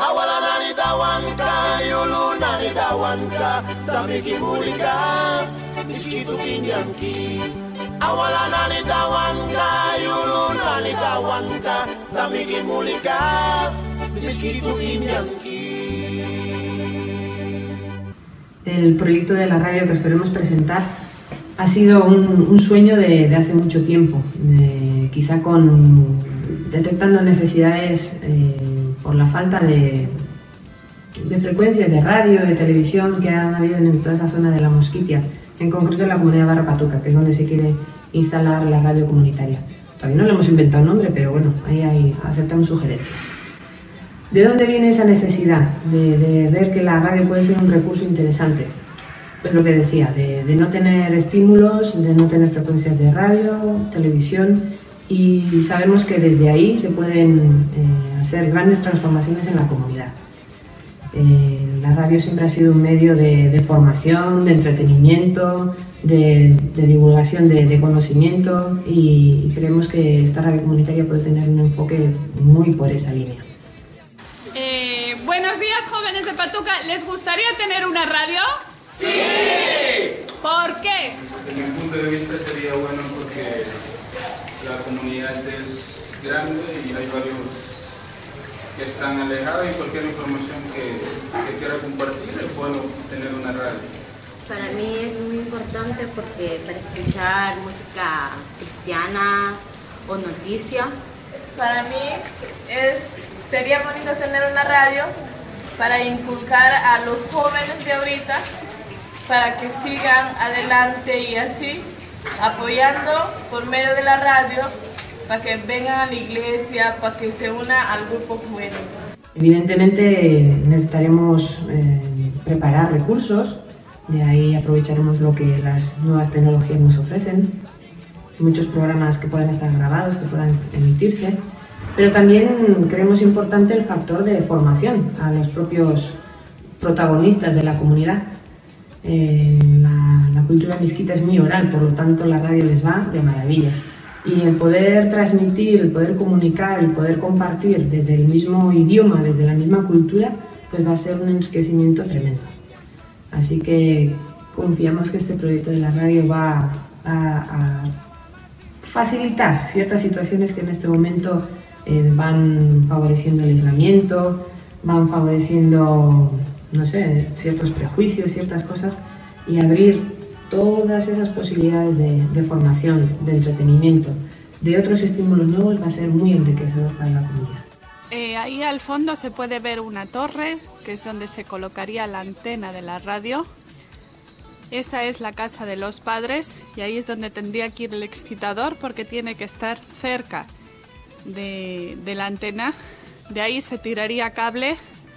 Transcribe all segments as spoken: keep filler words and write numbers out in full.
Awalana nitawanka, yuluna nitawanka, tamikimulika, miskitu kinyanki. Awalana nitawanka, yuluna nitawanka, tamikimulika, miskitu kinyanki. El proyecto de la radio que os queremos presentar ha sido un, un sueño de, de hace mucho tiempo, de, quizá con detectando necesidades eh, por la falta de, de frecuencias de radio, de televisión que han habido en toda esa zona de la Mosquitia, en concreto en la comunidad de Barra Patuca, que es donde se quiere instalar la radio comunitaria. Todavía no le hemos inventado nombre, pero bueno, ahí, ahí aceptamos sugerencias. ¿De dónde viene esa necesidad de, de ver que la radio puede ser un recurso interesante? Pues lo que decía, de, de no tener estímulos, de no tener frecuencias de radio, televisión, y sabemos que desde ahí se pueden eh, hacer grandes transformaciones en la comunidad. Eh, la radio siempre ha sido un medio de, de formación, de entretenimiento, de, de divulgación de, de conocimiento, y, y creemos que esta radio comunitaria puede tener un enfoque muy por esa línea. Eh, buenos días, jóvenes de Patuca. ¿Les gustaría tener una radio? ¡Sí! ¿Por qué? Desde mi punto de vista sería bueno porque la comunidad es grande y hay varios que están alejados y cualquier información que, que quiera compartir es bueno tener una radio. Para mí es muy importante porque para escuchar música cristiana o noticia. Para mí es, sería bonito tener una radio para inculcar a los jóvenes de ahorita para que sigan adelante y así apoyando por medio de la radio para que vengan a la iglesia, para que se una al grupo juvenil. Evidentemente necesitaremos eh, preparar recursos, de ahí aprovecharemos lo que las nuevas tecnologías nos ofrecen, muchos programas que puedan estar grabados, que puedan emitirse, pero también creemos importante el factor de formación a los propios protagonistas de la comunidad. Eh, la, la cultura misquita es muy oral, por lo tanto la radio les va de maravilla. Y el poder transmitir, el poder comunicar, el poder compartir desde el mismo idioma, desde la misma cultura, pues va a ser un enriquecimiento tremendo. Así que confiamos que este proyecto de la radio va a, a facilitar ciertas situaciones que en este momento eh, van favoreciendo el aislamiento, van favoreciendo, no sé, ciertos prejuicios, ciertas cosas, y abrir todas esas posibilidades de, de formación, de entretenimiento, de otros estímulos nuevos, va a ser muy enriquecedor para la comunidad. Eh, ahí al fondo se puede ver una torre, que es donde se colocaría la antena de la radio. Esta es la casa de los padres y ahí es donde tendría que ir el excitador porque tiene que estar cerca de, de la antena. De ahí se tiraría cable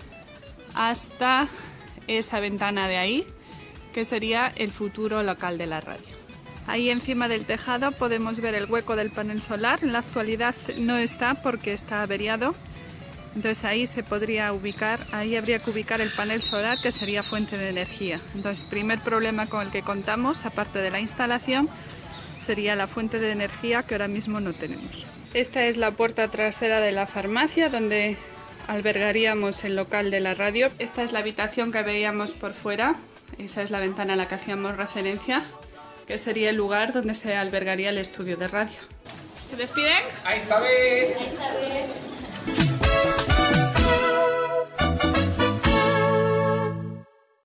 hasta esa ventana de ahí, que sería el futuro local de la radio. Ahí encima del tejado podemos ver el hueco del panel solar. En la actualidad no está porque está averiado. Entonces ahí se podría ubicar, ahí habría que ubicar el panel solar, que sería fuente de energía. Entonces, primer problema con el que contamos, aparte de la instalación, sería la fuente de energía, que ahora mismo no tenemos. Esta es la puerta trasera de la farmacia, donde albergaríamos el local de la radio. Esta es la habitación que veíamos por fuera. Esa es la ventana a la que hacíamos referencia, que sería el lugar donde se albergaría el estudio de radio. ¿Se despiden? ¡Ahí sabe! Ahí sabe.